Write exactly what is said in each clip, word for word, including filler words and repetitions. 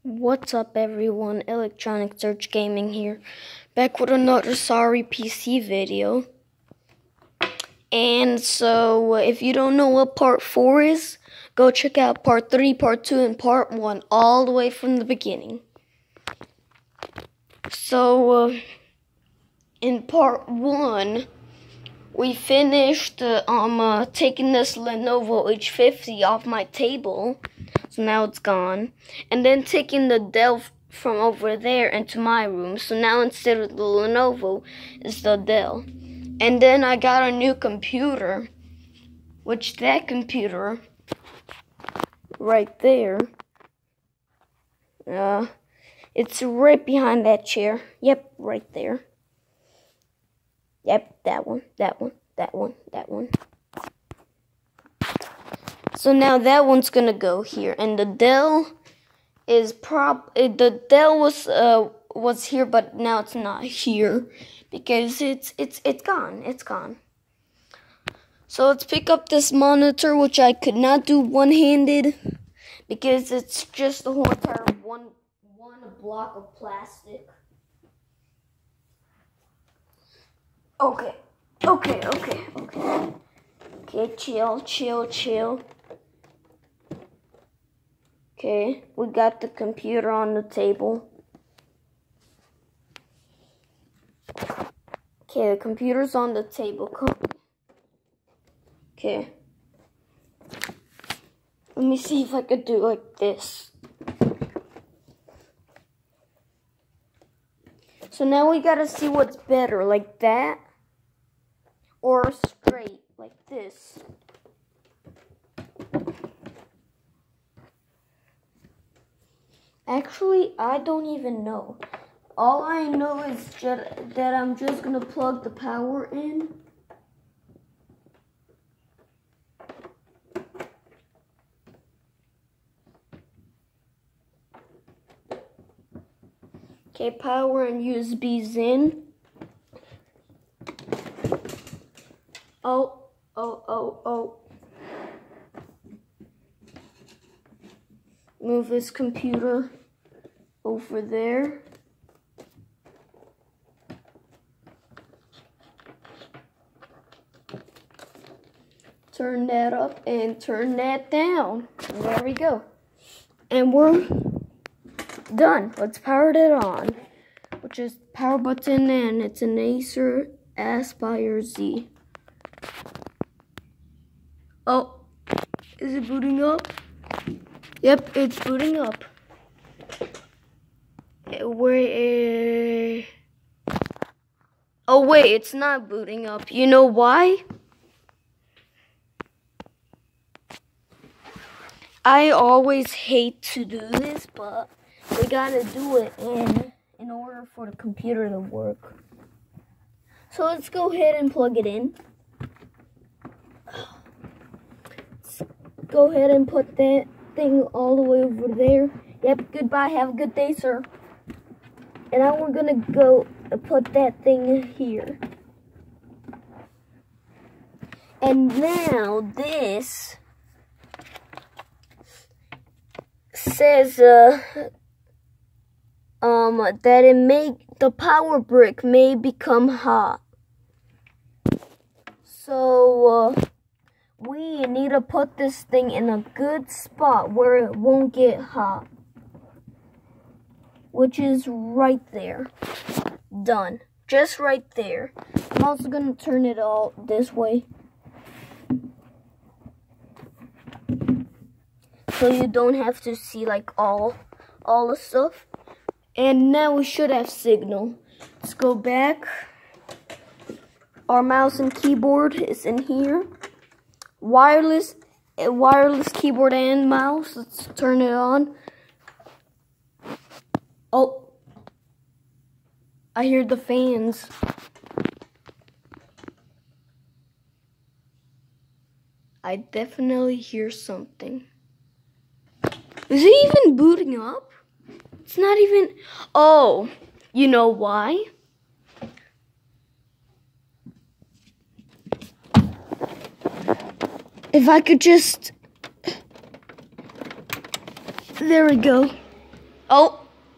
What's up everyone, Electronic Search Gaming here, back with another Sorry P C video. And so, if you don't know what part four is, go check out part three, part two, and part one, all the way from the beginning. So, uh, in part one, we finished uh, um, uh, taking this Lenovo H fifty off my table. So now it's gone. And then taking the Dell from over there into my room. So now instead of the Lenovo, it's the Dell. And then I got a new computer. Which that computer, right there, uh, it's right behind that chair. Yep, right there. Yep, that one, that one, that one, that one. So now that one's gonna go here, and the Dell is prop. The Dell was uh was here, but now it's not here because it's it's it's gone. It's gone. So let's pick up this monitor, which I could not do one-handed because it's just the whole entire one one block of plastic. Okay, okay, okay, okay. Okay, chill, chill, chill. Okay, we got the computer on the table. Okay, the computer's on the table. Come. Okay. Let me see if I could do like this. So now we gotta see what's better, like that, or straight, like this. Actually, I don't even know. All I know is just that I'm just gonna plug the power in. Okay, power and U S B's in. Oh, oh, oh, oh. Move this computer over there. Turn that up and turn that down. There we go. And we're done. Let's power it on. Which is power button, and it's an Acer Aspire Z. Oh, is it booting up? Yep, it's booting up. Where? Uh... Oh wait, it's not booting up. You know why? I always hate to do this, but we gotta do it in in order for the computer to work. So let's go ahead and plug it in. Let's go ahead and put that thing all the way over there. Yep, goodbye, have a good day, sir. And now we're gonna go put that thing here. And now this says uh um that it may the power brick may become hot. So uh we need to put this thing in a good spot where it won't get hot. Which is right there. Done. Just right there. I'm also going to turn it all this way. So you don't have to see like all, all the stuff. And now we should have signal. Let's go back. Our mouse and keyboard is in here. Wireless, uh, wireless keyboard and mouse. Let's turn it on. Oh, I hear the fans. I definitely hear something. Is it even booting up? It's not even. Oh, you know why? If I could just. There we go. Oh.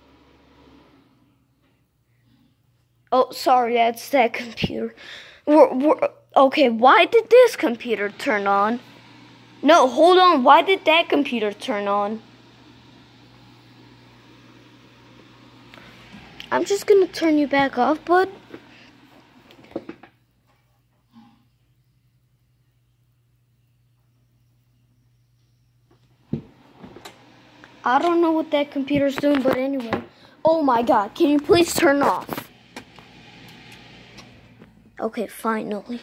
Oh, sorry, that's that computer. We're, we're, okay, why did this computer turn on? No, hold on. Why did that computer turn on? I'm just gonna turn you back off, bud. I don't know what that computer's doing, but anyway. Oh my god, can you please turn off? Okay, finally.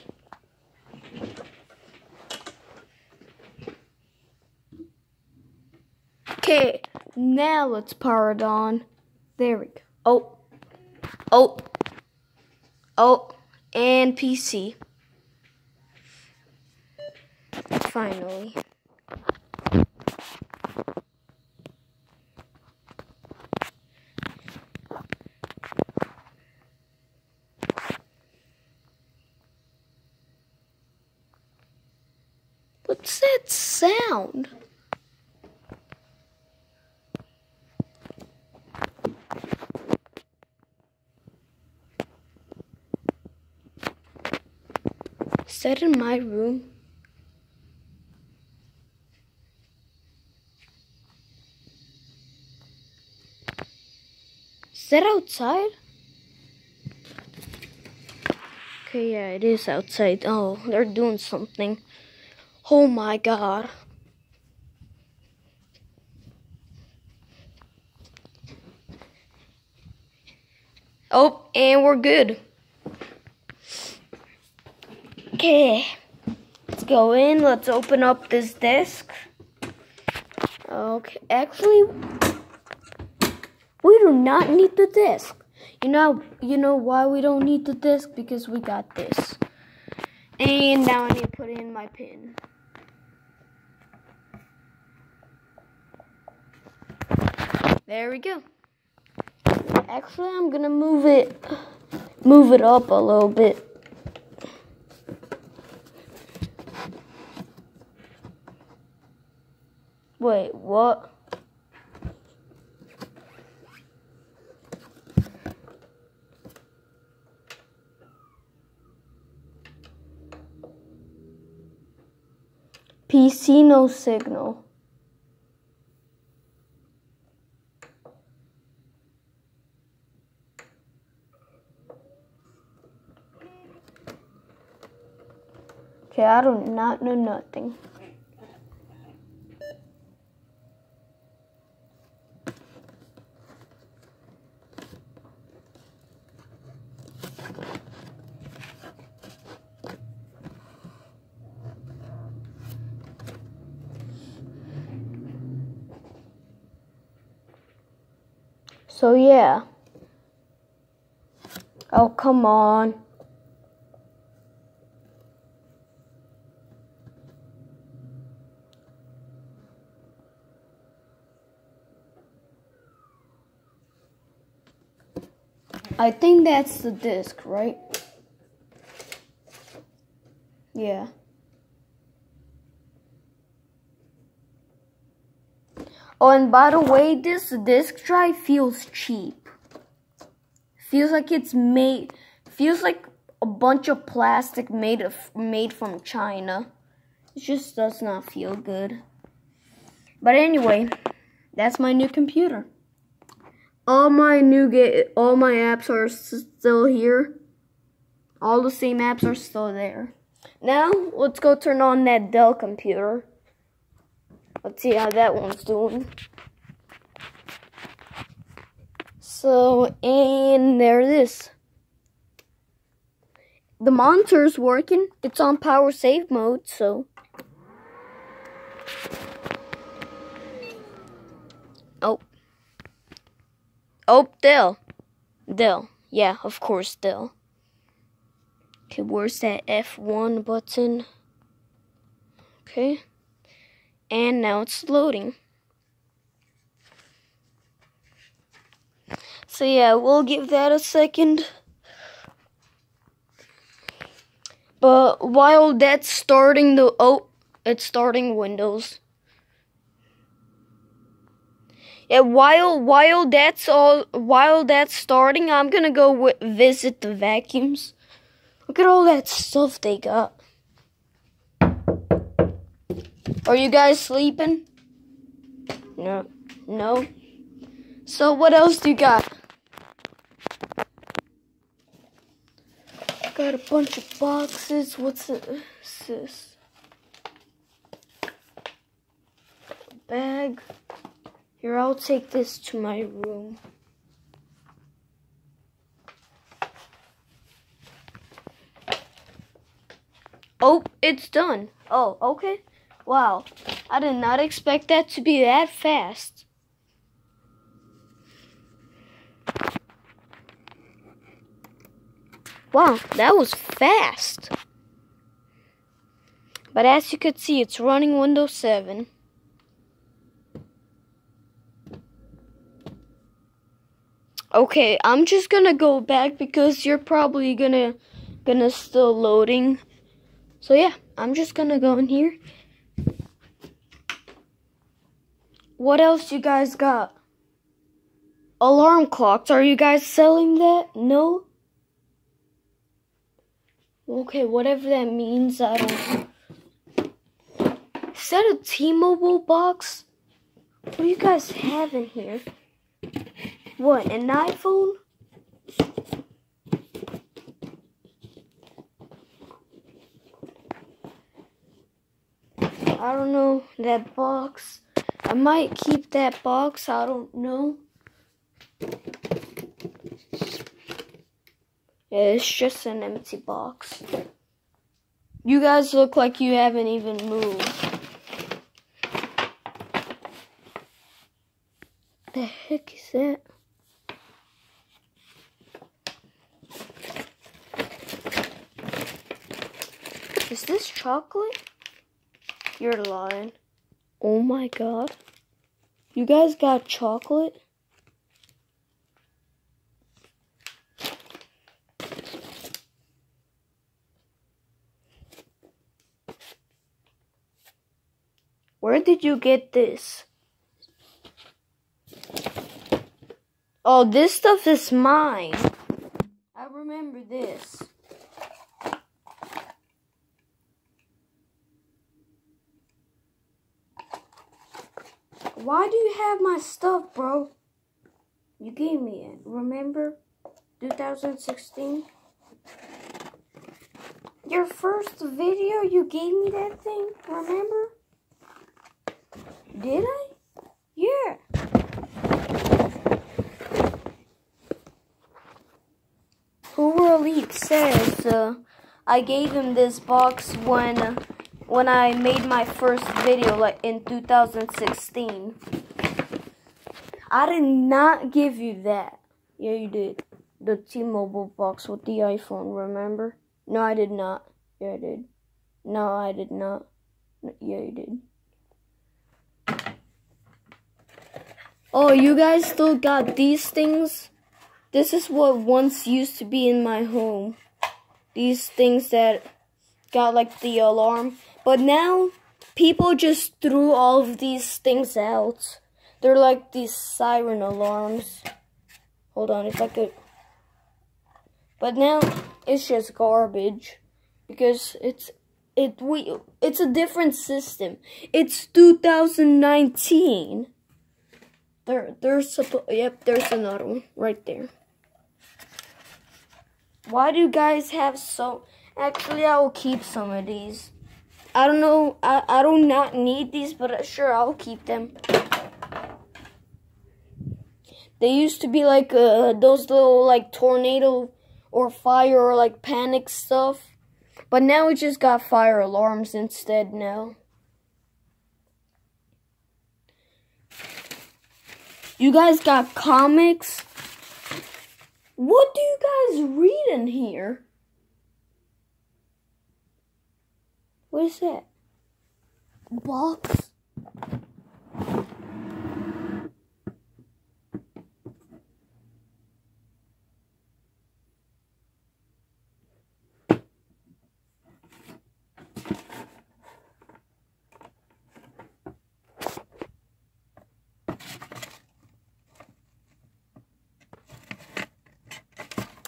Okay, now let's power it on. There we go. Oh. Oh. Oh. And P C. Finally. What's that sound? Is that in my room? Is that outside? Okay, yeah, it is outside. Oh, they're doing something. Oh my god. Oh, and we're good. Okay, let's go in. Let's open up this desk. Okay, actually, we do not need the disc. You know, you know why we don't need the disc? Because we got this. And now I need to put in my pin. There we go. Actually, I'm gonna move it, move it up a little bit. Wait, what? P C no signal. Okay, I do not know nothing. So yeah. Oh, come on. I think that's the disc, right? Yeah. Oh, and by the way, this disc drive feels cheap. Feels like it's made, feels like a bunch of plastic made of made from China. It just does not feel good. But anyway, that's my new computer. All my new get, all my apps are still here. All the same apps are still there. Now, let's go turn on that Dell computer. Let's see how that one's doing. So, and there it is. The monitor's working. It's on power save mode, so. Oh. Oh, Dell. Dell. Yeah, of course, Dell. Okay, where's that F one button? Okay. And now it's loading. So yeah, we'll give that a second. But while that's starting the, oh, it's starting Windows. Yeah, while while that's all, while that's starting, I'm gonna go w visit the vacuums. Look at all that stuff they got. Are you guys sleeping? No, no. So what else do you got? Got a bunch of boxes. What's this? Bag. Here, I'll take this to my room. Oh, it's done. Oh, okay. Wow. I did not expect that to be that fast. Wow, that was fast. But as you could see, it's running Windows seven. Okay, I'm just gonna go back because you're probably gonna gonna still loading. So yeah, I'm just gonna go in here. What else you guys got? Alarm clocks. Are you guys selling that? No? Okay, whatever that means, I don't know. Is that a T-Mobile box? What do you guys have in here? What, an iPhone? I don't know, that box. I might keep that box, I don't know. Yeah, it's just an empty box. You guys look like you haven't even moved. The heck is that? Is this chocolate? You're lying. Oh my god. You guys got chocolate? Where did you get this? Oh, this stuff is mine. I remember this. Why do you have my stuff, bro? You gave me it, remember? two thousand sixteen? Your first video, you gave me that thing, remember? Did I? Yeah. Hoover Elite says uh, I gave him this box when uh, when I made my first video, like in two thousand sixteen. I did not give you that. Yeah, you did. The T-Mobile box with the iPhone, remember? No, I did not. Yeah, I did. No, I did not. Yeah, you did. Oh, you guys still got these things? This is what once used to be in my home. These things that got like the alarm. But now, people just threw all of these things out. They're like these siren alarms. Hold on, if I could. But now, it's just garbage. Because it's it we it's a different system. It's two thousand nineteen. There, there's suppo- yep, there's another one right there. Why do you guys have so? Actually, I will keep some of these. I don't know. I I do not need these, but sure, I'll keep them. They used to be like uh, those little like tornado or fire or like panic stuff, but now we just got fire alarms instead now. You guys got comics? What do you guys read in here? What is that? Box?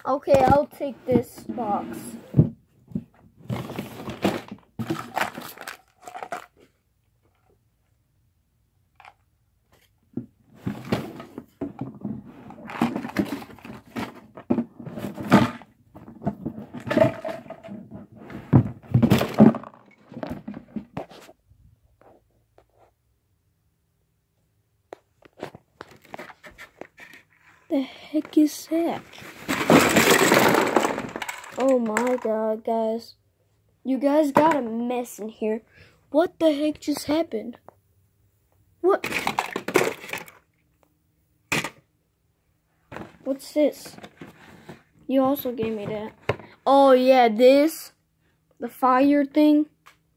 Okay, I'll take this box. The heck is that? Oh my god, guys. You guys got a mess in here. What the heck just happened? What? What's this? You also gave me that. Oh yeah, this. The fire thing.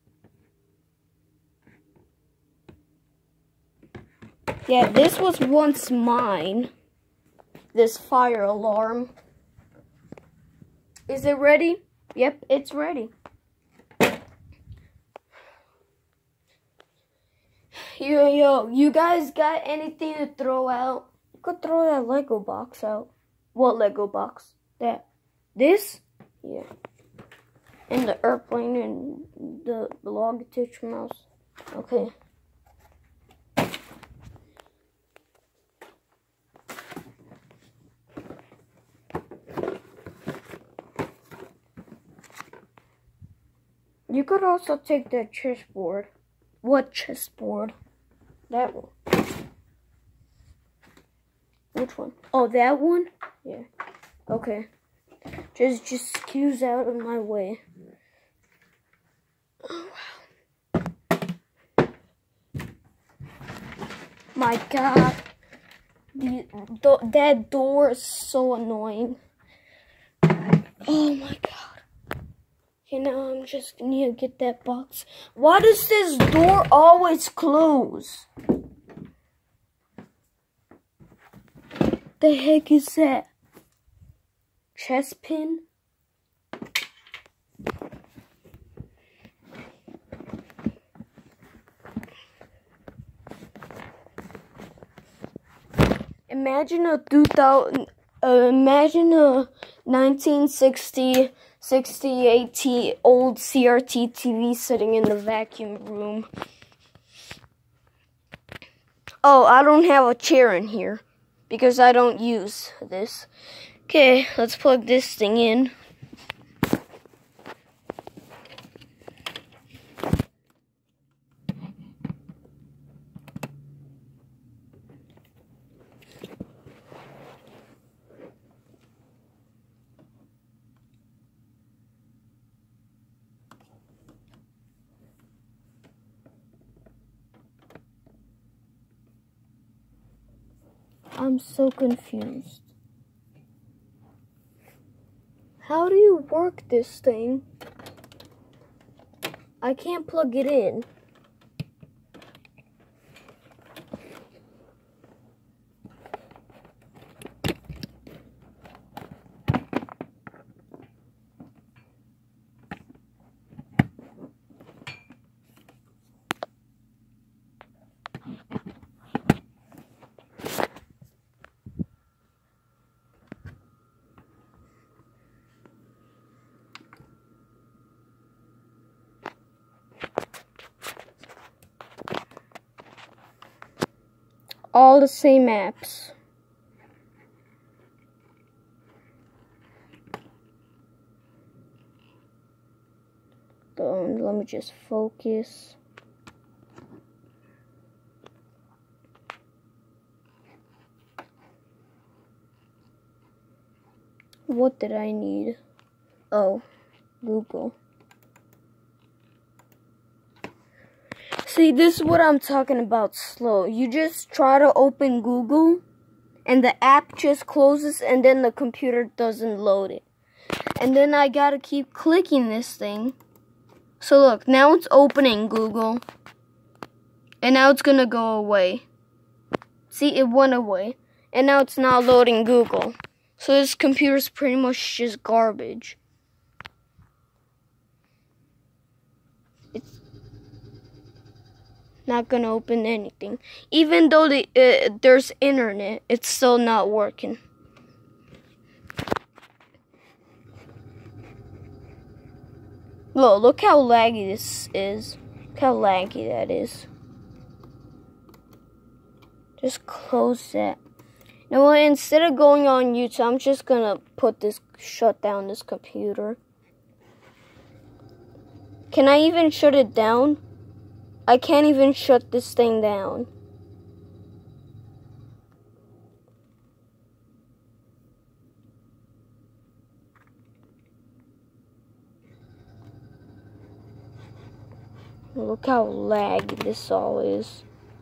Yeah, this was once mine. This fire alarm. Is it ready? Yep, it's ready. Yo, yo, you guys got anything to throw out? You could throw that Lego box out. What Lego box? That. This? Yeah. And the airplane and the, the Logitech mouse. Okay. You could also take that chessboard. What chessboard? That one. Which one? Oh, that one? Yeah. Okay. Just, just excuse out of my way. Oh, wow. My God. The, the, that door is so annoying. Oh, my God. Okay, now I'm just gonna get that box. Why does this door always close? The heck is that? Chess pin? Imagine a two thousand. Uh, imagine a nineteen sixty. sixty-eight T old C R T T V sitting in the vacuum room. Oh, I don't have a chair in here because I don't use this. Okay, let's plug this thing in. I'm so confused. How do you work this thing? I can't plug it in. All the same apps. Um, let me just focus. What did I need? Oh, Google. See, this is what I'm talking about slow. You just try to open Google, and the app just closes, and then the computer doesn't load it. And then I gotta keep clicking this thing. So look, now it's opening Google, and now it's gonna go away. See, it went away, and now it's not loading Google. So this computer's pretty much just garbage. Not gonna open anything. Even though the, uh, there's internet, it's still not working. Look, look how laggy this is. Look how laggy that is. Just close that. You know what? Instead of going on YouTube, I'm just gonna put this, shut down this computer. Can I even shut it down? I can't even shut this thing down. Look how laggy this all is.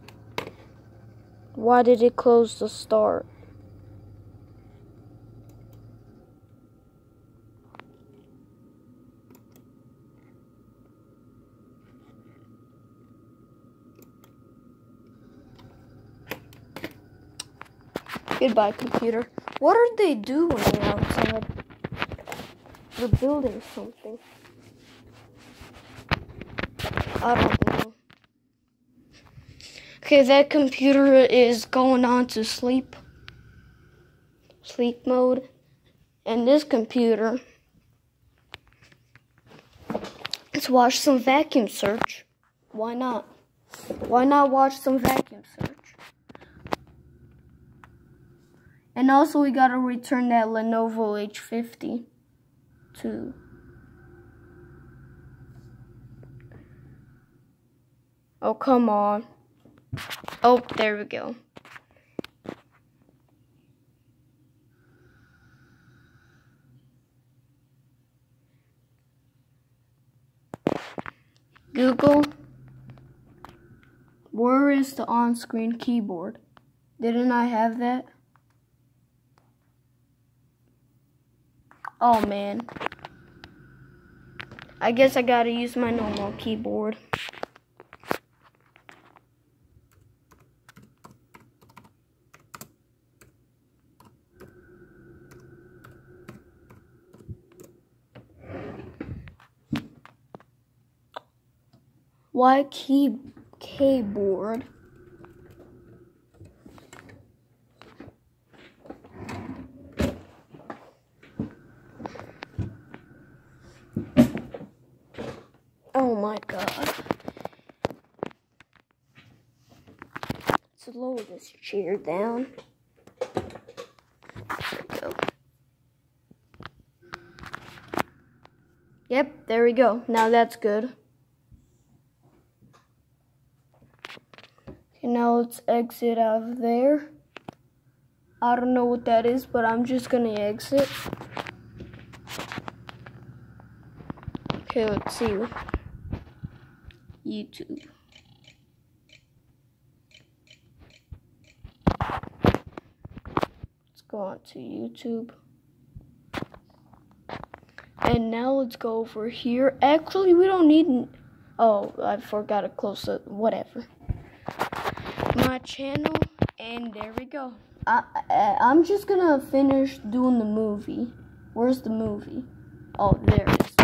Why did it close the start? Goodbye, computer. What are they doing outside? They're building something. I don't know. Okay, that computer is going on to sleep. Sleep mode. And this computer, let's watch some vacuum search. Why not? Why not watch some vacuum search? And also we gotta return that Lenovo H fifty too. Oh, come on. Oh, there we go. Google, where is the on-screen keyboard? Didn't I have that? Oh man. I guess I gotta use my normal keyboard. Why key keyboard? Oh my god. Let's lower this chair down. There we go. Yep, there we go. Now that's good. Okay, now let's exit out of there. I don't know what that is, but I'm just gonna exit. Okay, let's see. YouTube. Let's go on to YouTube. And now let's go over here. Actually, we don't need... Oh, I forgot to close it. Whatever. My channel. And there we go. I, I, I'm just gonna finish doing the movie. Where's the movie? Oh, there it is.